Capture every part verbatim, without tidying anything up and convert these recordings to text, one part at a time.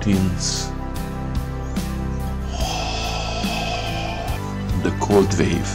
mountains, the cold wave.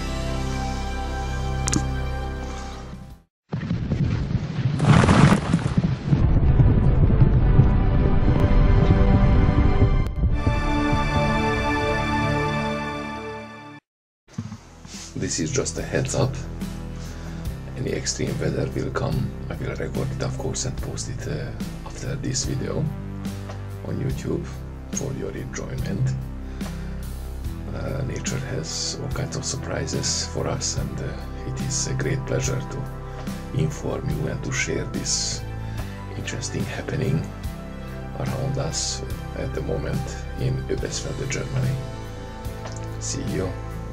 This is just a heads up. Any extreme weather will come. I will record it, of course, and post it uh, after this video on YouTube for your enjoyment. Uh, nature has all kinds of surprises for us, and uh, it is a great pleasure to inform you and to share this interesting happening around us at the moment in Öbisfelde, Germany. See you.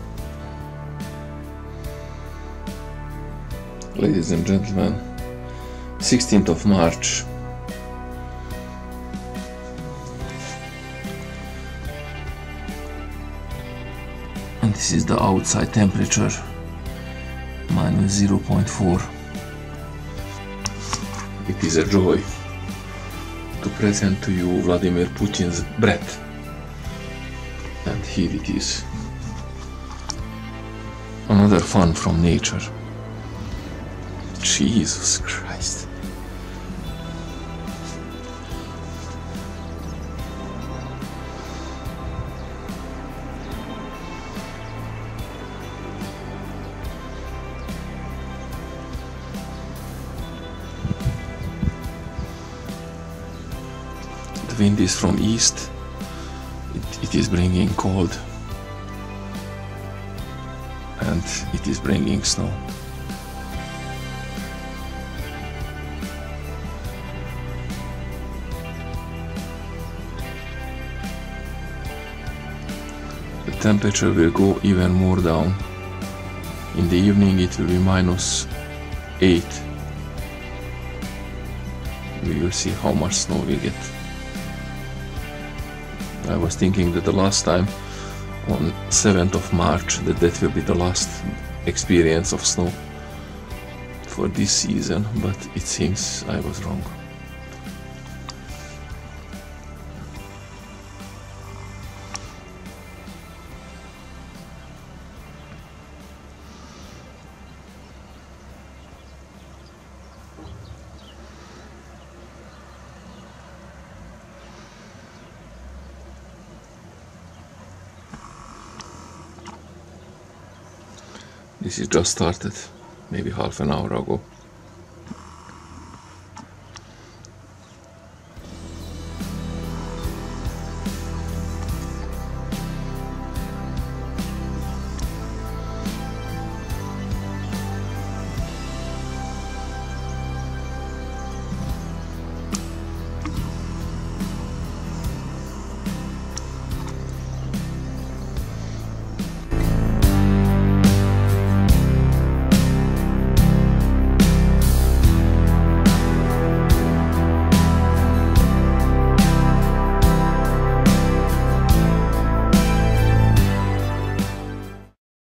Ladies and gentlemen, sixteenth of March. And this is the outside temperature, minus zero point four. It is a joy to present to you Vladimir Putin's breath. And here it is. Another fun from nature. Jesus Christ. The wind is from east. It, it is bringing cold. And it is bringing snow. The temperature will go even more down. In the evening it will be minus eight. We will see how much snow we get. I was thinking that the last time, on seventh of March, that that will be the last experience of snow for this season, but it seems I was wrong. This is just started, maybe half an hour ago.